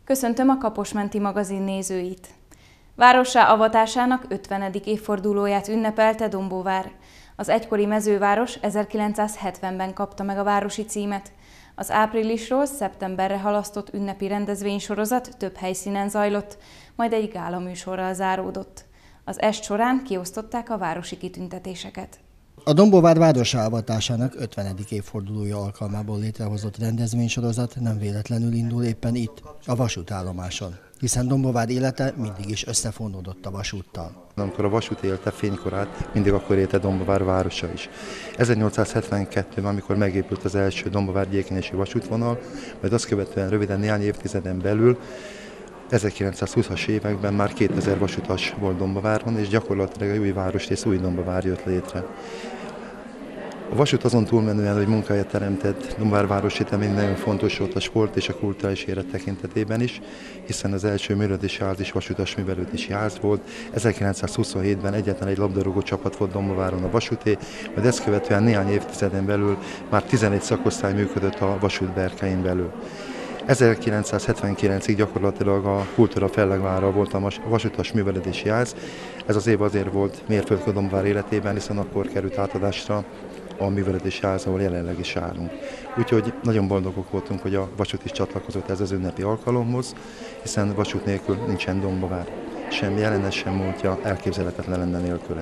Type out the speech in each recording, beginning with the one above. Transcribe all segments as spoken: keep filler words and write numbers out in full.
Köszöntöm a Kaposmenti magazin nézőit! Várossá avatásának ötvenedik évfordulóját ünnepelte Dombóvár. Az egykori mezőváros ezerkilencszázhetvenben kapta meg a városi címet. Az áprilisról szeptemberre halasztott ünnepi rendezvénysorozat több helyszínen zajlott, majd egy gálaműsorral záródott. Az est során kiosztották a városi kitüntetéseket. A Dombóvár várossá avatásának ötvenedik évfordulója alkalmából létrehozott rendezvénysorozat nem véletlenül indul éppen itt, a vasútállomáson, hiszen Dombóvár élete mindig is összefonódott a vasúttal. Amikor a vasút élte fénykorát, mindig akkor élte Dombóvár városa is. ezernyolcszázhetvenkettőben, amikor megépült az első Dombóvár-gyékenyesi vasútvonal, majd azt követően röviden néhány évtizeden belül, ezerkilencszázhúszas években már kétezer vasutas volt Dombóváron, és gyakorlatilag egy új városrész, új Dombóvár jött létre. A vasút azon túlmenően, hogy munkahelyet teremtett Dombóvár városrészében, nagyon fontos volt a sport és a kulturális élet tekintetében is, hiszen az első művelődési ház is vasutas művelődési ház volt. ezerkilencszázhuszonhétben egyetlen egy labdarúgó csapat volt Dombóváron, a vasúté, majd ezt követően néhány évtizeden belül már tizenegy szakosztály működött a vasút berkein belül. ezerkilencszázhetvenkilencig gyakorlatilag a kultúra fellegvára volt a vasutas művelődési ház. Ez az év azért volt mérföldkő Dombóvár életében, hiszen akkor került átadásra a művelődési ház, ahol jelenleg is állunk. Úgyhogy nagyon boldogok voltunk, hogy a vasút is csatlakozott ez az ünnepi alkalomhoz, hiszen vasút nélkül nincsen Dombóvár. Sem jelenes, sem múltja, elképzelhetetlen lenne nélküle.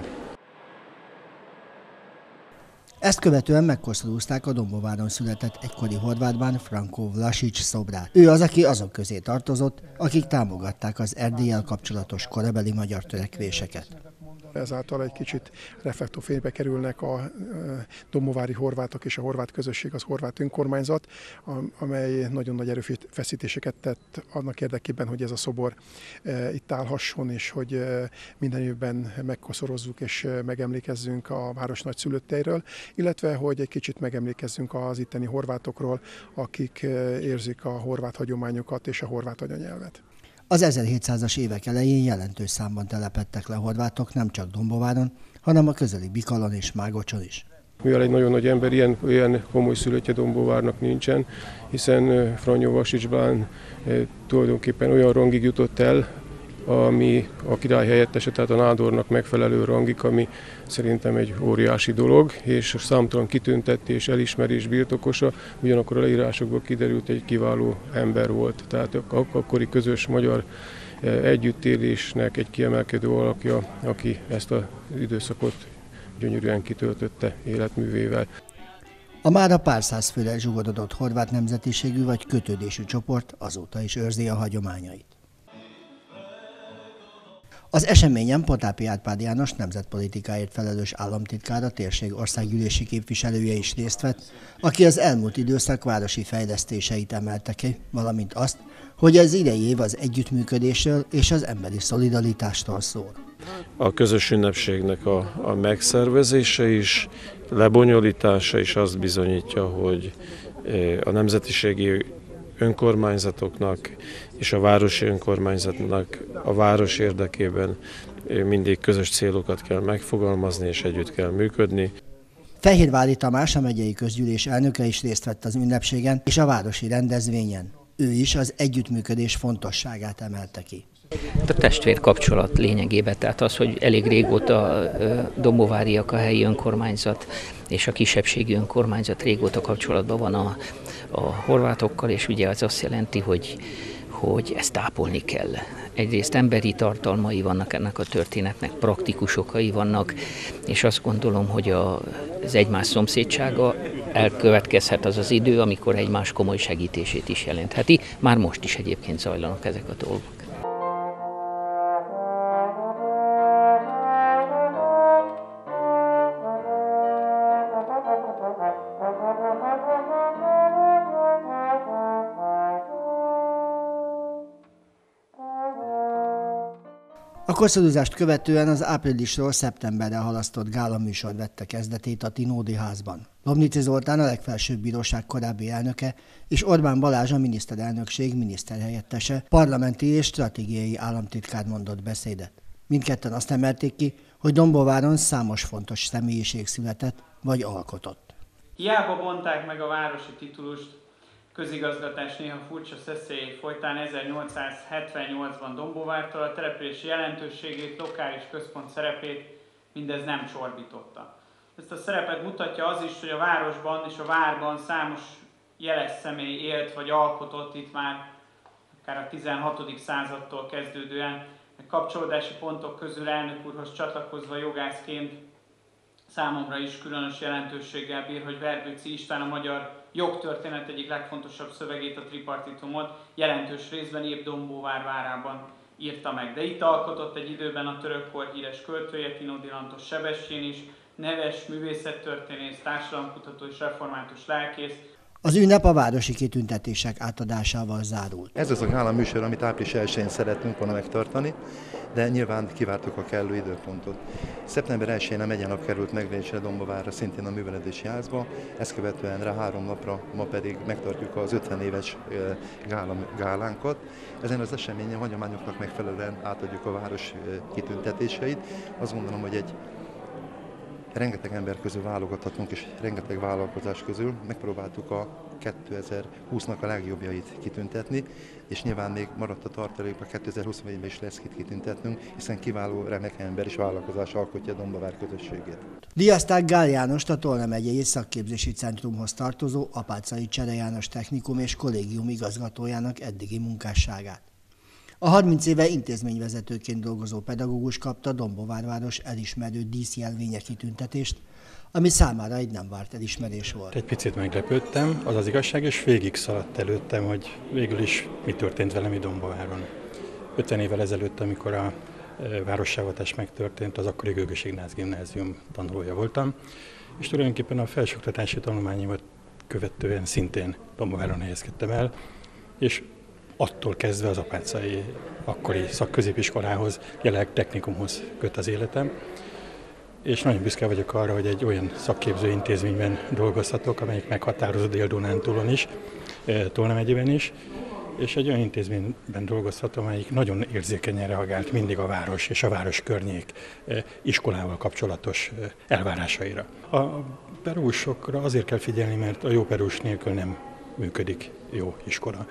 Ezt követően megkoszorúzták a Dombóváron született egykori horvátbán Franko Vlasić szobrát. Ő az, aki azok közé tartozott, akik támogatták az Erdéllyel kapcsolatos korabeli magyar törekvéseket. Ezáltal egy kicsit reflektorfénybe kerülnek a dombóvári horvátok és a horvát közösség, az horvát önkormányzat, amely nagyon nagy erőfeszítéseket tett annak érdekében, hogy ez a szobor itt állhasson, és hogy minden évben megkoszorozzuk és megemlékezzünk a város nagyszülötteiről, illetve hogy egy kicsit megemlékezzünk az itteni horvátokról, akik érzik a horvát hagyományokat és a horvát anyanyelvet. Az ezerhétszázas évek elején jelentős számban telepedtek le horvátok nem csak Dombóváron, hanem a közeli Bikalon és Mágocson is. Mivel egy nagyon nagy ember, ilyen, ilyen komoly szülöttje Dombóvárnak nincsen, hiszen Franjo Vlasić tulajdonképpen olyan rangig jutott el, ami a király helyettese, tehát a nádornak megfelelő rangig, ami szerintem egy óriási dolog, és számtalan kitüntetés, elismerés birtokosa, ugyanakkor a leírásokból kiderült, egy kiváló ember volt. Tehát akkori közös magyar együttélésnek egy kiemelkedő alakja, aki ezt az időszakot gyönyörűen kitöltötte életművével. A mára pár száz főre zsugorodott horvát nemzetiségű vagy kötődésű csoport azóta is őrzi a hagyományait. Az eseményen Potápi Árpád János nemzetpolitikáért felelős államtitkár, a térség országgyűlési képviselője is részt vett, aki az elmúlt időszak városi fejlesztéseit emelte ki, valamint azt, hogy az idei év az együttműködésről és az emberi szolidaritástól szól. A közös ünnepségnek a, a megszervezése is, lebonyolítása is azt bizonyítja, hogy a nemzetiségi önkormányzatoknak és a városi önkormányzatnak a város érdekében mindig közös célokat kell megfogalmazni és együtt kell működni. Fehérvári Tamás, a megyei közgyűlés elnöke is részt vett az ünnepségen és a városi rendezvényen. Ő is az együttműködés fontosságát emelte ki. A testvérkapcsolat lényegében, tehát az, hogy elég régóta dombóváriak a helyi önkormányzat és a kisebbségi önkormányzat régóta kapcsolatban van a, a horvátokkal, és ugye az azt jelenti, hogy, hogy ezt tápolni kell. Egyrészt emberi tartalmai vannak ennek a történetnek, praktikus okai vannak, és azt gondolom, hogy a, az egymás szomszédsága elkövetkezhet az az idő, amikor egymás komoly segítését is jelentheti. Már most is egyébként zajlanak ezek a dolgok. A koszorúzást követően az áprilisról szeptemberre halasztott gálaműsor vette kezdetét a Tinódi házban. Lomnici Zoltán, a legfelsőbb bíróság korábbi elnöke, és Orbán Balázs, a miniszterelnökség miniszterhelyettese, parlamenti és stratégiai államtitkár mondott beszédet. Mindketten azt emelték ki, hogy Dombóváron számos fontos személyiség született vagy alkotott. Hiába bonták meg a városi titulust, közigazgatás néha furcsa szeszélyét folytán ezernyolcszázhetvennyolcban Dombóvártól a települési jelentőségét, lokális központ szerepét mindez nem csorbította. Ezt a szerepet mutatja az is, hogy a városban és a várban számos jeles személy élt vagy alkotott itt már akár a tizenhatodik századtól kezdődően. A kapcsolódási pontok közül elnök úrhoz csatlakozva jogászként számomra is különös jelentőséggel bír, hogy Verbőci István a magyar jogtörténet egyik legfontosabb szövegét, a tripartitumot jelentős részben épp Dombóvár várában írta meg. De itt alkotott egy időben a törökkor híres költője, Tinódi Lantos Sebestyén is, neves művészettörténész, társadalomkutató és református lelkész. Az ünnep a városi kitüntetések átadásával zárult. Ez az a gála műsor, amit április elsején szeretnünk volna megtartani, de nyilván kivártuk a kellő időpontot. szeptember elsején a megyenap került megrendelésre Dombóvárra, szintén a művelődési házba, ezt követően rá három napra, ma pedig megtartjuk az ötven éves gála, gálánkat. Ezen az eseményen hagyományoknak megfelelően átadjuk a város kitüntetéseit. Azt gondolom, hogy egy rengeteg ember közül válogathatunk, és rengeteg vállalkozás közül megpróbáltuk a kétezer-húsznak a legjobbjait kitüntetni, és nyilván még maradt a tartalékban, kétezer-huszonnégyben is lesz kit kitüntetnünk, hiszen kiváló, remek ember és vállalkozás alkotja a Dombóvár közösségét. Díjazták Gál Jánost, a Tolna megyei szakképzési centrumhoz tartozó Apáczai Csere János Technikum és Kollégium igazgatójának eddigi munkásságát. A harminc éve intézményvezetőként dolgozó pedagógus kapta Dombóvár-város elismerő díszjelvénye kitüntetést, ami számára egy nem várt elismerés volt. Egy picit meglepődtem, az az igazság, és végig szaladt előttem, hogy végül is mi történt velem itt Dombóváron. ötven évvel ezelőtt, amikor a várossávotás megtörtént, az akkori Gőgös Ignác gimnázium tanulója voltam, és tulajdonképpen a felsőoktatási tanulmányomat követően szintén Dombóváron helyezkedtem el, és attól kezdve az apáczai akkori szakközépiskolához, jelenleg technikumhoz köt az életem, és nagyon büszke vagyok arra, hogy egy olyan szakképző intézményben dolgozhatok, amelyik meghatározó Dél-Dunántúlon is, Tolna megyében is, és egy olyan intézményben dolgozhatom, amelyik nagyon érzékenyen reagált mindig a város és a város környék iskolával kapcsolatos elvárásaira. A pedagógusokra azért kell figyelni, mert a jó pedagógus nélkül nem működik jó iskola.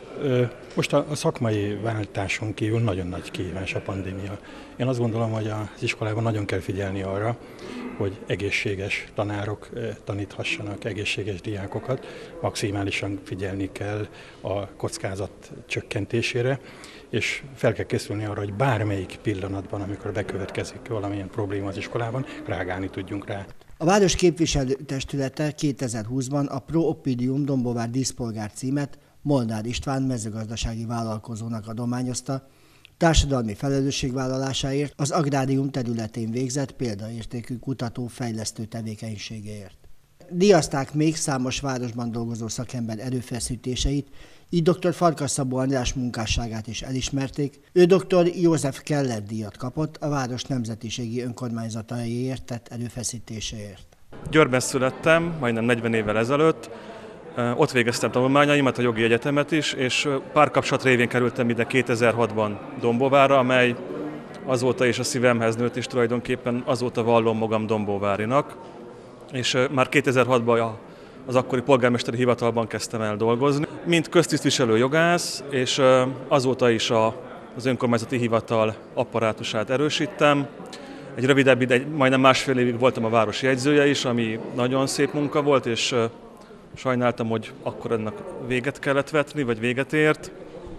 Most a szakmai váltáson kívül nagyon nagy kihívás a pandémia. Én azt gondolom, hogy az iskolában nagyon kell figyelni arra, hogy egészséges tanárok taníthassanak egészséges diákokat, maximálisan figyelni kell a kockázat csökkentésére, és fel kell készülni arra, hogy bármelyik pillanatban, amikor bekövetkezik valamilyen probléma az iskolában, reagálni tudjunk rá. A város képviselőtestülete kétezer-húszban a Pro Oppidium Dombóvár díszpolgár címet Molnár István mezőgazdasági vállalkozónak adományozta, társadalmi felelősségvállalásáért, az agrárium területén végzett példaértékű kutató-fejlesztő tevékenységéért. Díjazták még számos városban dolgozó szakember erőfeszítéseit, így dr. Farkas Szabó András munkásságát is elismerték. Ő dr. József Keller díjat kapott a város nemzetiségi önkormányzataiért tett erőfeszítéséért. Győrben születtem, majdnem negyven évvel ezelőtt. Ott végeztem tanulmányaimat, a jogi egyetemet is, és párkapcsolat révén kerültem ide kétezer-hatban Dombóvárra, amely azóta is a szívemhez nőtt, és tulajdonképpen azóta vallom magam dombóvárinak. És már kétezer-hatban az akkori polgármesteri hivatalban kezdtem el dolgozni. Mint köztisztviselő jogász, és azóta is a, az önkormányzati hivatal apparátusát erősítem. Egy rövidebb ide, majdnem másfél évig voltam a városi jegyzője is, ami nagyon szép munka volt, és sajnáltam, hogy akkor ennek véget kellett vetni, vagy véget ért,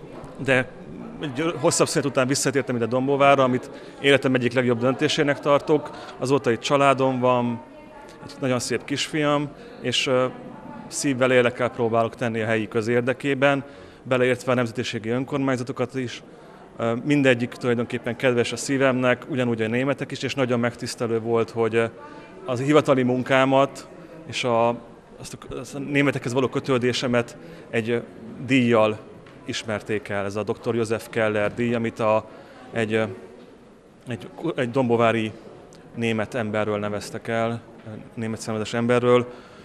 de egy hosszabb szünet után visszatértem ide Dombóvárra, amit életem egyik legjobb döntésének tartok. Azóta itt családom van, egy nagyon szép kisfiam, és szívvel, lélekkel próbálok tenni a helyi közérdekében, beleértve a nemzetiségi önkormányzatokat is. Mindegyik tulajdonképpen kedves a szívemnek, ugyanúgy a németek is, és nagyon megtisztelő volt, hogy az hivatali munkámat és a, azt a, a németekhez való kötődésemet egy díjjal ismerték el. Ez a doktor József Keller díj, amit a, egy, egy, egy dombóvári német emberről neveztek el, német szenvedes emberről,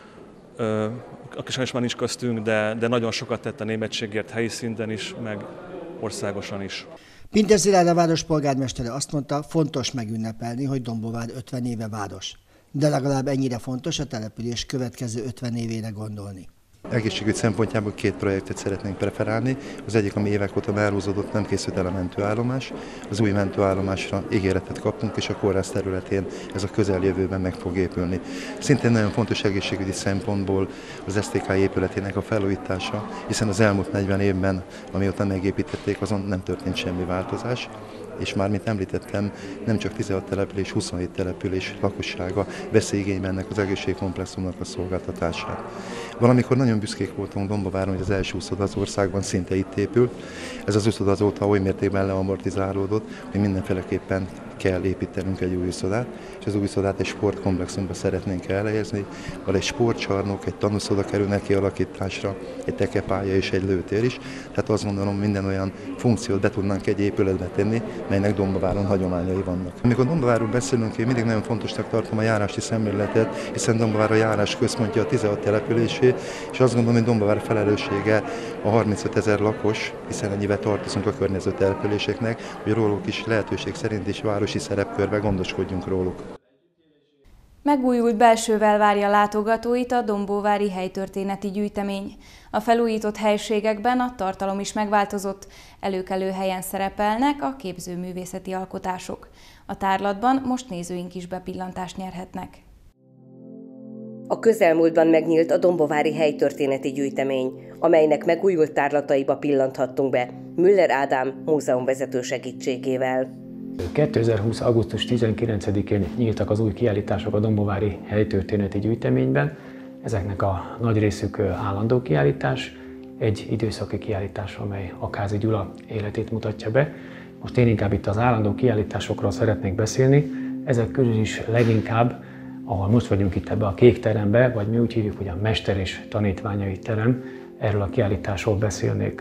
aki sajnos már nincs köztünk, de, de nagyon sokat tett a németségért helyi szinten is, meg országosan is. Pintér Szilárd, a város polgármestere azt mondta, fontos megünnepelni, hogy Dombóvár ötven éve város. De legalább ennyire fontos a település következő ötven évére gondolni. Egészségügy szempontjából két projektet szeretnénk preferálni. Az egyik, ami évek óta elhúzódott, nem készült el a mentőállomás. Az új mentőállomásra ígéretet kaptunk, és a kórház területén ez a közeljövőben meg fog épülni. Szintén nagyon fontos egészségügyi szempontból az es té ká épületének a felújítása, hiszen az elmúlt negyven évben, amióta megépítették, azon nem történt semmi változás. És már, mint említettem, nem csak tizenhat település, huszonhét település lakossága veszi igénybe ennek az egészségkomplexumnak a szolgáltatását. Valamikor nagyon büszkék voltunk Dombováron, hogy az első úszoda az országban szinte itt épült. Ez az úszoda azóta oly mértékben leamortizálódott, hogy mindenféleképpen kell építenünk egy új úszodát, és az új úszodát egy sportkomplexumba szeretnénk elhelyezni, ahol egy sportcsarnok, egy tanúszoda kerülnek kialakításra, egy tekepálya és egy lőtér is. Tehát azt gondolom, minden olyan funkciót be tudnánk egy épületbe tenni, melynek Dombováron hagyományai vannak. Amikor Dombovárról beszélünk, én mindig nagyon fontosnak tartom a járási szemléletet, hiszen Dombovár a járás központja a tizenhat településé, és azt gondolom, hogy Dombovár felelőssége a harmincöt ezer lakos, hiszen ennyivel tartozunk a környező településeknek, hogy róluk is lehetőség szerint is városi szerepkörbe gondoskodjunk róluk. Megújult belsővel várja látogatóit a dombóvári helytörténeti gyűjtemény. A felújított helységekben a tartalom is megváltozott, előkelő helyen szerepelnek a képzőművészeti alkotások. A tárlatban most nézőink is bepillantást nyerhetnek. A közelmúltban megnyílt a dombovári helytörténeti gyűjtemény, amelynek megújult tárlataiba pillanthattunk be Müller Ádám múzeumvezető segítségével. kétezer-húsz. augusztus tizenkilencedikén nyíltak az új kiállítások a dombovári helytörténeti gyűjteményben. Ezeknek a nagy részük állandó kiállítás, egy időszaki kiállítás, amely Akázy Gyula életét mutatja be. Most én inkább itt az állandó kiállításokról szeretnék beszélni. Ezek közül is leginkább, ahol most vagyunk itt ebbe a kék terembe, vagy mi úgy hívjuk, hogy a Mester és Tanítványai terem, erről a kiállításról beszélnék.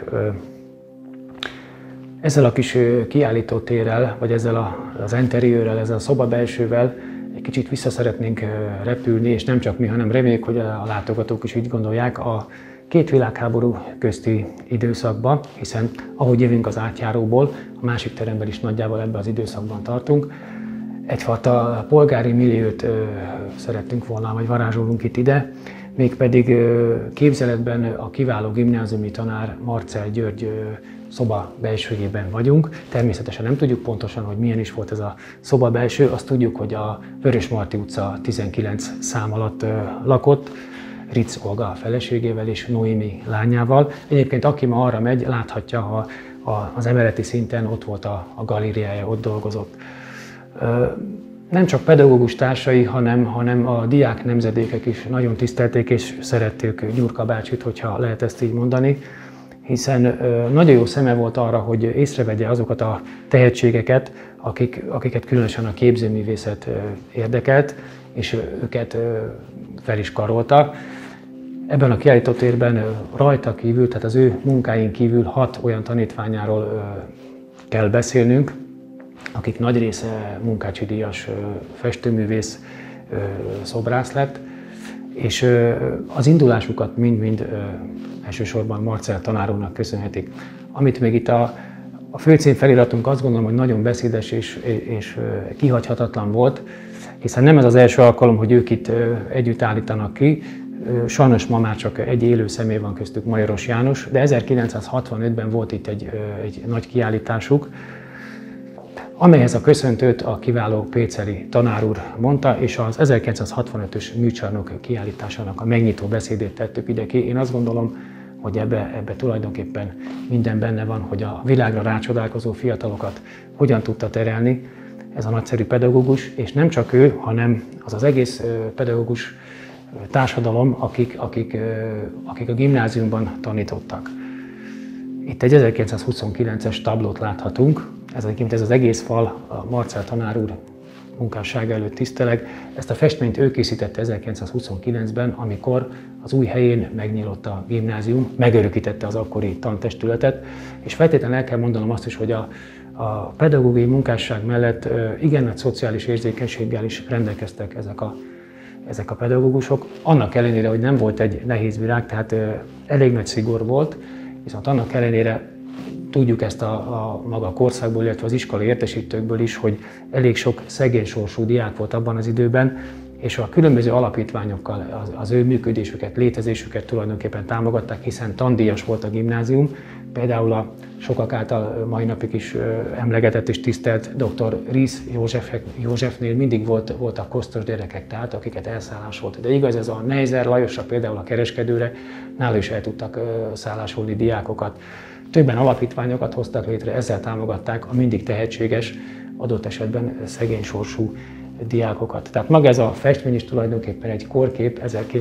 Ezzel a kis kiállítótérrel, vagy ezzel az interiőrrel, ezzel a szobabelsővel egy kicsit vissza szeretnénk repülni, és nem csak mi, hanem reméljük, hogy a látogatók is így gondolják, a két világháború közti időszakba, hiszen ahogy jövünk az átjáróból, a másik teremben is nagyjából ebben az időszakban tartunk, egyfajta polgári milliót szerettünk volna, vagy varázsolunk itt ide, mégpedig képzeletben a kiváló gimnáziumi tanár Marcell György szoba belsőjében vagyunk. Természetesen nem tudjuk pontosan, hogy milyen is volt ez a szoba belső, azt tudjuk, hogy a Vörösmarty utca tizenkilenc szám alatt lakott, Ritz Olga feleségével és Noémi lányával. Egyébként aki ma arra megy, láthatja, ha az emeleti szinten ott volt a, a galériája, ott dolgozott. Nem csak pedagógus társai, hanem, hanem a diák nemzedékek is nagyon tisztelték és szerették Gyurka bácsit, hogyha lehet ezt így mondani, hiszen nagyon jó szeme volt arra, hogy észrevegye azokat a tehetségeket, akik, akiket különösen a képzőművészet érdekelt, és őket fel is karolta. Ebben a kiállítótérben rajta kívül, tehát az ő munkáin kívül hat olyan tanítványáról kell beszélnünk, akik nagy része Munkácsi díjas festőművész, szobrász lett, és az indulásukat mind-mind elsősorban Marcell tanár úrnak köszönhetik. Amit még itt a, a főcím feliratunk azt gondolom, hogy nagyon beszédes és, és kihagyhatatlan volt, hiszen nem ez az első alkalom, hogy ők itt együtt állítanak ki. Sajnos ma már csak egy élő személy van köztük, Majoros János, de ezerkilencszázhatvanötben volt itt egy, egy nagy kiállításuk, amelyhez a köszöntőt a kiváló Péceli tanár úr mondta, és az ezerkilencszázhatvanötös műcsarnok kiállításának a megnyitó beszédét tettük ide ki. Én azt gondolom, hogy ebbe, ebbe tulajdonképpen minden benne van, hogy a világra rácsodálkozó fiatalokat hogyan tudta terelni ez a nagyszerű pedagógus, és nem csak ő, hanem az az egész pedagógus társadalom, akik, akik, akik a gimnáziumban tanítottak. Itt egy ezerkilencszázhuszonkilences táblót láthatunk. Ez egyébként ez az egész fal a Marcell tanár úr munkássága előtt tiszteleg. Ezt a festményt ő készítette ezerkilencszázhuszonkilencben, amikor az új helyén megnyílt a gimnázium, megörökítette az akkori tantestületet, és feltétlenül el kell mondanom azt is, hogy a, a pedagógiai munkásság mellett igen nagy szociális érzékenységgel is rendelkeztek ezek a, ezek a pedagógusok. Annak ellenére, hogy nem volt egy nehéz világ, tehát elég nagy szigor volt, viszont annak ellenére tudjuk ezt a, a maga korszakból, illetve az iskolai értesítőkből is, hogy elég sok szegény sorsú diák volt abban az időben, és a különböző alapítványokkal az, az ő működésüket, létezésüket tulajdonképpen támogatták, hiszen tandíjas volt a gimnázium. Például a sokak által mai napig is emlegetett és tisztelt doktor Riesz József, Józsefnél mindig volt, voltak kosztos gyerekek, tehát akiket elszállásolt. De igaz, ez a Neisser Lajosra, például a kereskedőre, nála is el tudtak szállásolni diákokat. Többen alapítványokat hoztak létre, ezzel támogatták a mindig tehetséges, adott esetben szegény sorsú diákokat. Tehát maga ez a festmény is tulajdonképpen egy korkép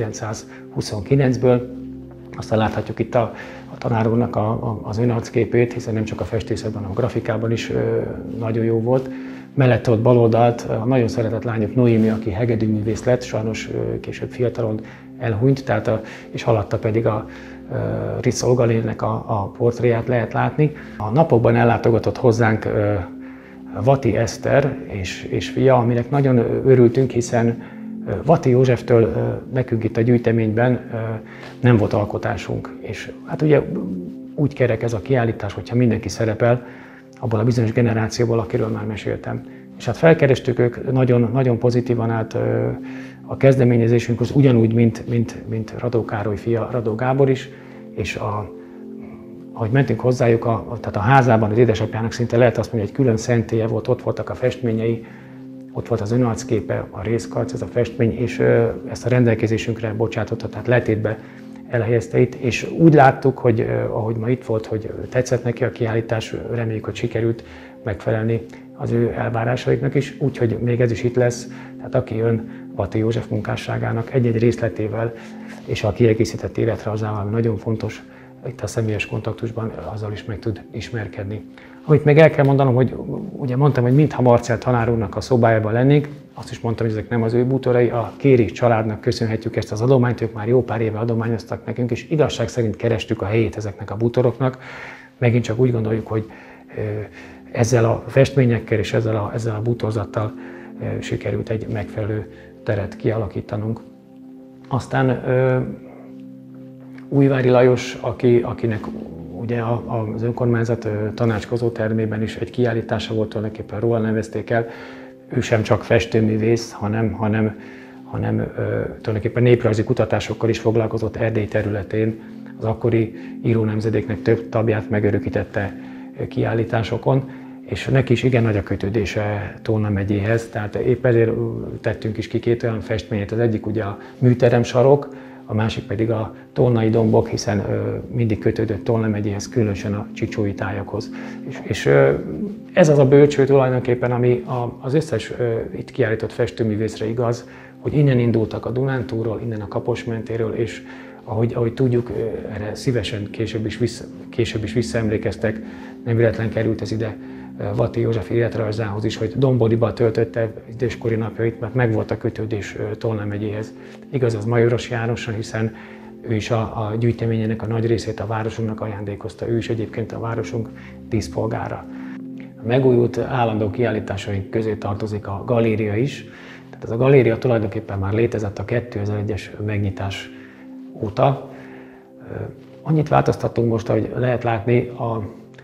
ezerkilencszázhuszonkilencből, aztán láthatjuk itt a, a tanár úrnak a, a, az önarcképét, hiszen nem csak a festészetben, hanem a grafikában is ö, nagyon jó volt. Mellette ott baloldalt a nagyon szeretett lányok Noémi, aki hegedűművész lett, sajnos ö, később fiatalon elhunyt, tehát a, és alatta pedig a Riesz Olgalénnek a, a portréját lehet látni. A napokban ellátogatott hozzánk ö, Vati Eszter és, és fia, aminek nagyon örültünk, hiszen Vati Józseftől nekünk itt a gyűjteményben nem volt alkotásunk. És hát ugye úgy kerek ez a kiállítás, hogyha mindenki szerepel, abból a bizonyos generációból, akiről már meséltem. És hát felkerestük, ők nagyon, nagyon pozitívan állt a kezdeményezésünkhoz, ugyanúgy, mint, mint, mint Radó Károly fia, Radó Gábor is, és a, ahogy mentünk hozzájuk, a, tehát a házában az édesapjának szinte lehet azt mondani, egy külön szentélye volt, ott voltak a festményei, ott volt az önarcképe, a részkarc, ez a festmény, és ezt a rendelkezésünkre bocsátotta, tehát letétbe elhelyezte itt, és úgy láttuk, hogy ahogy ma itt volt, hogy tetszett neki a kiállítás, reméljük, hogy sikerült megfelelni az ő elvárásaiknak is, úgyhogy még ez is itt lesz, tehát aki jön Vati József munkásságának egy-egy részletével és a kiegészített életrajzával, ami nagyon fontos, itt a személyes kontaktusban azzal is meg tud ismerkedni. Amit még el kell mondanom, hogy ugye mondtam, hogy mintha Marcell tanár úrnak a szobájában lennénk, azt is mondtam, hogy ezek nem az ő bútorai, a Kéri családnak köszönhetjük ezt az adományt, ők már jó pár éve adományoztak nekünk, és igazság szerint kerestük a helyét ezeknek a bútoroknak. Megint csak úgy gondoljuk, hogy ezzel a festményekkel és ezzel a, ezzel a bútorzattal sikerült egy megfelelő teret kialakítanunk. Aztán Újvári Lajos, aki, akinek ugye az önkormányzat tanácskozó termében is egy kiállítása volt, tulajdonképpen róla nevezték el. Ő sem csak festőművész, hanem, hanem, hanem ö, tulajdonképpen néprajzi kutatásokkal is foglalkozott Erdély területén. Az akkori írónemzedéknek több tagját megörökítette kiállításokon, és neki is igen nagy a kötődése Tolna megyéhez, tehát épp ezért tettünk is ki két olyan festményet. Az egyik ugye a műterem sarok, a másik pedig a tolnai dombok, hiszen ö, mindig kötődött Tolna megyéhez, különösen a csicsói tájakhoz. És, és ö, ez az a bölcső tulajdonképpen, ami a, az összes ö, itt kiállított festőművészre igaz, hogy innen indultak a Dunántúról, innen a Kaposmentéről, és ahogy, ahogy tudjuk, ö, erre szívesen később is, vissza, később is visszaemlékeztek, nem véletlen került ez ide Vati József életrajzához is, hogy Domboriba töltötte időskori napjait, mert megvolt a kötődés Tolna megyéhez. Igaz, az Majoros Jánosra, hiszen ő is a, a gyűjteményének a nagy részét a városunknak ajándékozta, ő is egyébként a városunk díszpolgára. A megújult állandó kiállításaink közé tartozik a galéria is. Tehát ez a galéria tulajdonképpen már létezett a kétezer-egyes megnyitás óta. Annyit változtattunk most, hogy lehet látni, a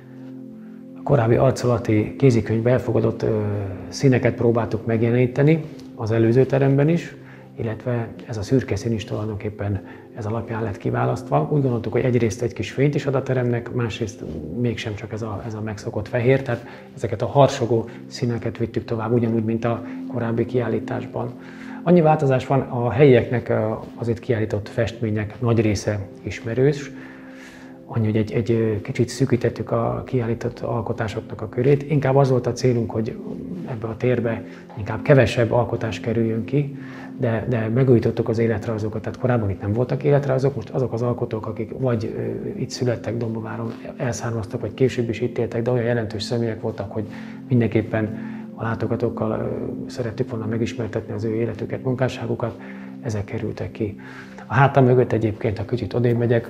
korábbi arculati kézikönyvbe elfogadott ö, színeket próbáltuk megjeleníteni az előző teremben is, illetve ez a szürke szín is tulajdonképpen ez alapján lett kiválasztva. Úgy gondoltuk, hogy egyrészt egy kis fényt is ad a teremnek, másrészt mégsem csak ez a, ez a megszokott fehér, tehát ezeket a harsogó színeket vittük tovább, ugyanúgy, mint a korábbi kiállításban. Annyi változás van, a helyieknek az itt kiállított festmények nagy része ismerős, annyi, hogy egy, egy kicsit szűkítettük a kiállított alkotásoknak a körét. Inkább az volt a célunk, hogy ebbe a térbe inkább kevesebb alkotás kerüljön ki, de, de megújítottuk az életrajzokat. Tehát korábban itt nem voltak életrajzok, most azok az alkotók, akik vagy itt születtek Dombováron, elszármaztak, vagy később is itt éltek, de olyan jelentős személyek voltak, hogy mindenképpen a látogatókkal szerettük volna megismertetni az ő életüket, munkásságukat, ezek kerültek ki. A hátam mögött egyébként, ha kicsit odébb megyek,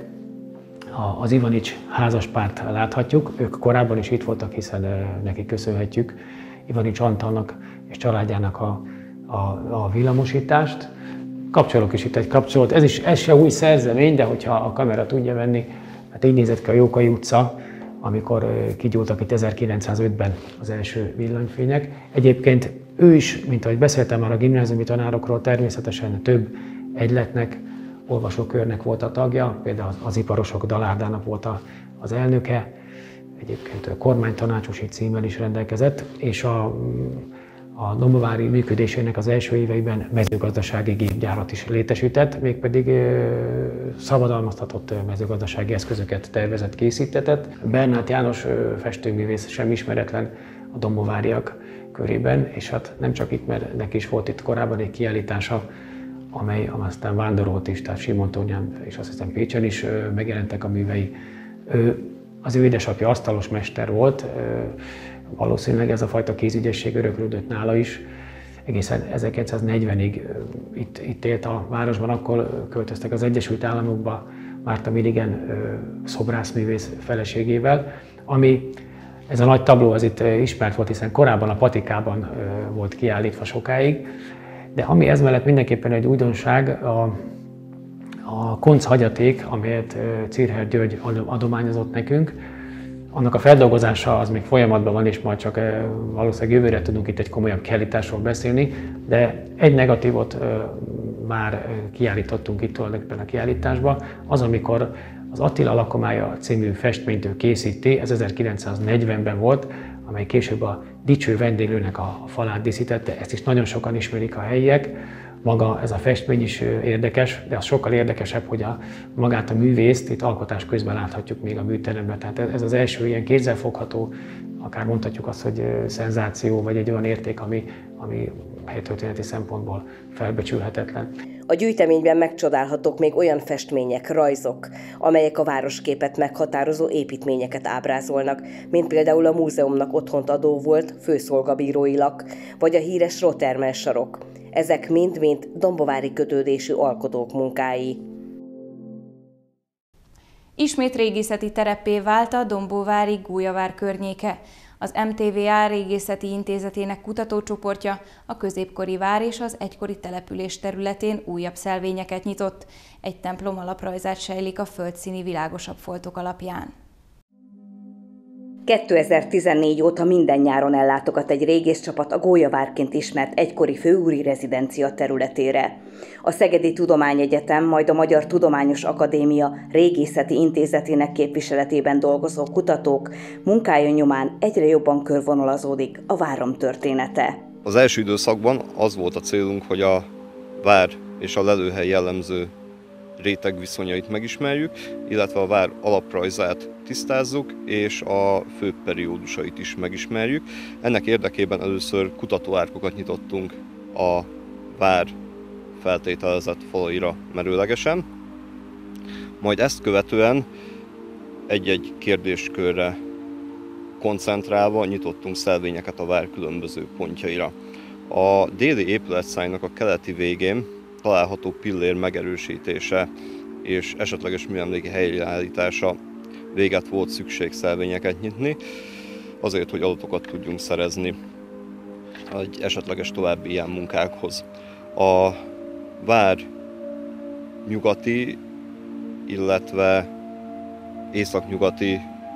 az Ivanics házaspárt láthatjuk, ők korábban is itt voltak, hiszen neki köszönhetjük Ivanics Antalnak és családjának a, a, a villamosítást. Kapcsolok is itt egy kapcsolót, ez is ez se új szerzemény, de hogyha a kamera tudja venni, hát így nézett ki a Jókai utca, amikor kigyúltak itt ezerkilencszázötben az első villanyfények. Egyébként Ő is, mint ahogy beszéltem már a gimnáziumi tanárokról, természetesen több egyletnek, olvasókörnek volt a tagja, például az Iparosok Dalárdának volt az elnöke, egyébként kormánytanácsosi címmel is rendelkezett, és a, a dombovári működésének az első éveiben mezőgazdasági gépgyárat is létesített, mégpedig szabadalmaztatott mezőgazdasági eszközöket tervezett, készítetett. Bernát János festőművész sem ismeretlen a dombováriak körében, és hát nem csak itt, mert neki is volt itt korábban egy kiállítása, amely aztán vándorolt is, tehát Simontornyán és azt hiszem Pécsen is megjelentek a művei. Ő, az ő édesapja asztalos mester volt, valószínűleg ez a fajta kézügyesség öröklődött nála is. Egészen ezerkilencszáznegyvenig itt, itt élt a városban, akkor költöztek az Egyesült Államokba Márta Milligan szobrászművész feleségével, ami ez a nagy tabló az itt ismert volt, hiszen korábban a Patikában volt kiállítva sokáig, de ami ez mellett mindenképpen egy újdonság, a, a konc hagyaték, amelyet Czirher György adományozott nekünk, annak a feldolgozása az még folyamatban van, és majd csak valószínűleg jövőre tudunk itt egy komolyabb kiállításról beszélni, de egy negatívot már kiállítottunk itt tulajdonképpen a kiállításban, az, amikor az Attila lakomája című festményt ő készíti, ez ezerkilencszáznegyvenben volt, amely később a Dicső vendéglőnek a falát díszítette, ezt is nagyon sokan ismerik a helyiek. Maga ez a festmény is érdekes, de az sokkal érdekesebb, hogy a, magát a művészt itt alkotás közben láthatjuk még a műteremben. Tehát ez az első ilyen kézzelfogható, akár mondhatjuk azt, hogy szenzáció, vagy egy olyan érték, ami, ami helytörténeti szempontból felbecsülhetetlen. A gyűjteményben megcsodálhatók még olyan festmények, rajzok, amelyek a városképet meghatározó építményeket ábrázolnak, mint például a múzeumnak otthont adó volt főszolgabírói lak, vagy a híres Rottermel sarok. Ezek mind-mind dombovári kötődésű alkotók munkái. Ismét régészeti tereppé vált a dombóvári Gólyavár környéke. Az em té vé á Régészeti Intézetének kutatócsoportja a középkori vár és az egykori település területén újabb szelvényeket nyitott. Egy templom alaprajzát sejlik a földszíni világosabb foltok alapján. kétezer-tizennégy óta minden nyáron ellátogat egy régészcsapat a Gólyavárként ismert egykori főúri rezidencia területére. A Szegedi Tudományegyetem, majd a Magyar Tudományos Akadémia Régészeti Intézetének képviseletében dolgozó kutatók munkája nyomán egyre jobban körvonalazódik a várom története. Az első időszakban az volt a célunk, hogy a vár és a lelőhely jellemző réteg viszonyait megismerjük, illetve a vár alaprajzát tisztázzuk, és a fő periódusait is megismerjük. Ennek érdekében először kutatóárkokat nyitottunk a vár feltételezett falaira merőlegesen, majd ezt követően egy-egy kérdéskörre koncentrálva nyitottunk szelvényeket a vár különböző pontjaira. A déli épületszárnynak a keleti végén található pillér megerősítése és esetleges műemléki helyreállítása véget volt szükség szelvényeket nyitni, azért, hogy adatokat tudjunk szerezni egy esetleges további ilyen munkákhoz. A vár nyugati, illetve északnyugati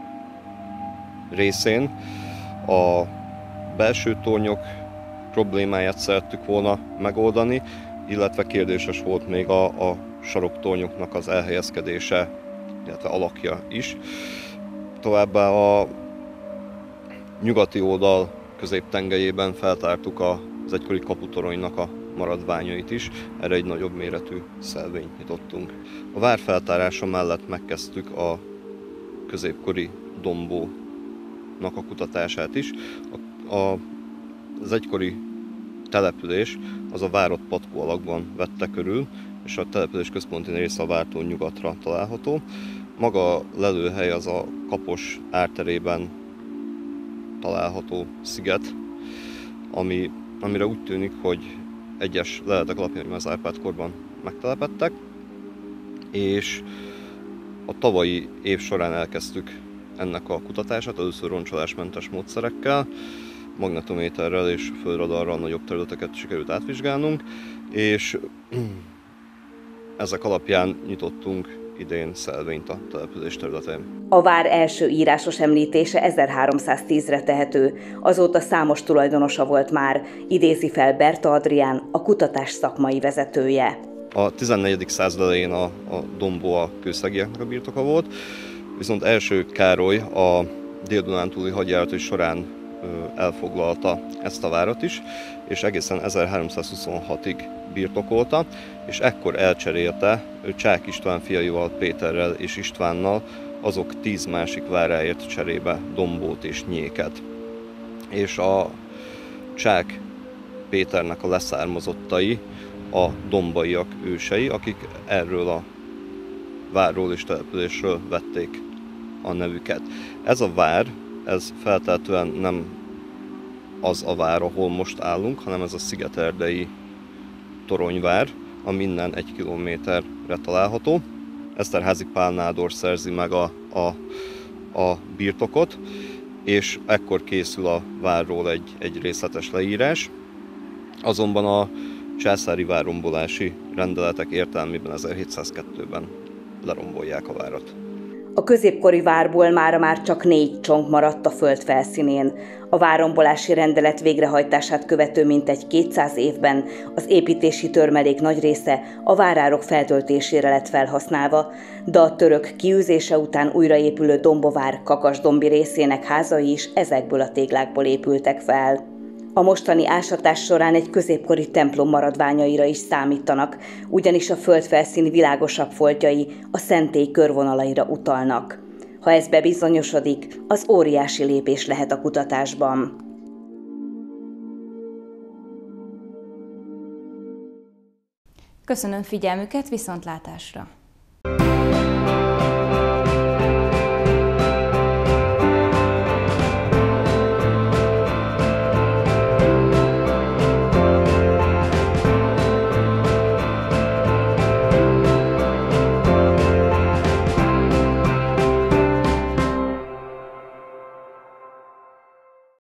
részén a belső tornyok problémáját szerettük volna megoldani, illetve kérdéses volt még a, a saroktornyoknak az elhelyezkedése, illetve alakja is. Továbbá a nyugati oldal középtengelyében feltártuk az egykori kaputoronynak a maradványait is, erre egy nagyobb méretű szelvényt nyitottunk. A vár feltárása mellett megkezdtük a középkori dombónak a kutatását is. A, a, az egykori település az a várott patkó alakban vette körül, és a település központi része a vártól nyugatra található. Maga a lelőhely az a Kapos árterében található sziget, ami, amire úgy tűnik, hogy egyes leletek alapján az Árpád-korban megtelepedtek, és a tavalyi év során elkezdtük ennek a kutatását, először roncsolásmentes módszerekkel, magnetométerrel és földradarral nagyobb területeket sikerült átvizsgálnunk, és ezek alapján nyitottunk idén szelvényt a település területén. A vár első írásos említése ezerháromszáztízre tehető, azóta számos tulajdonosa volt már, idézi fel Berta Adrián, a kutatás szakmai vezetője. A tizennegyedik század elején a, a Dombó a kőszegieknek a birtoka volt, viszont első Károly a dél-dunántúli hadjáratai során elfoglalta ezt a várat is, és egészen ezerháromszázhuszonhatig birtokolta, és ekkor elcserélte Csák István fiaival, Péterrel és Istvánnal azok tíz másik váráért cserébe Dombót és Nyéket. És a Csák Péternek a leszármazottai a dombaiak ősei, akik erről a várról és településről vették a nevüket. Ez a vár, ez feltétlenül nem az a vár, ahol most állunk, hanem ez a szigeterdei toronyvár, ami innen egy kilométerre található. Eszterházy Pál nádor szerzi meg a, a, a birtokot, és ekkor készül a várról egy, egy részletes leírás. Azonban a császári várrombolási rendeletek értelmében ezerhétszázkettőben lerombolják a várat. A középkori várból mára már csak négy csonk maradt a föld felszínén. A várrombolási rendelet végrehajtását követő mintegy kétszáz évben az építési törmelék nagy része a várárok feltöltésére lett felhasználva, de a török kiűzése után újraépülő Dombovár kakasdombi részének házai is ezekből a téglákból épültek fel. A mostani ásatás során egy középkori templom maradványaira is számítanak, ugyanis a földfelszín világosabb foltjai a szentély körvonalaira utalnak. Ha ez bebizonyosodik, az óriási lépés lehet a kutatásban. Köszönöm figyelmüket, viszontlátásra!